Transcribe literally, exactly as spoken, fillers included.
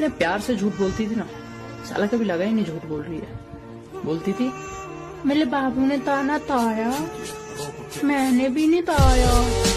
इतने प्यार से झूठ बोलती थी ना, साला कभी लगा ही नहीं झूठ बोल रही है। बोलती थी मेरे बाबू ने ताना ताया, मैंने भी नहीं ताया।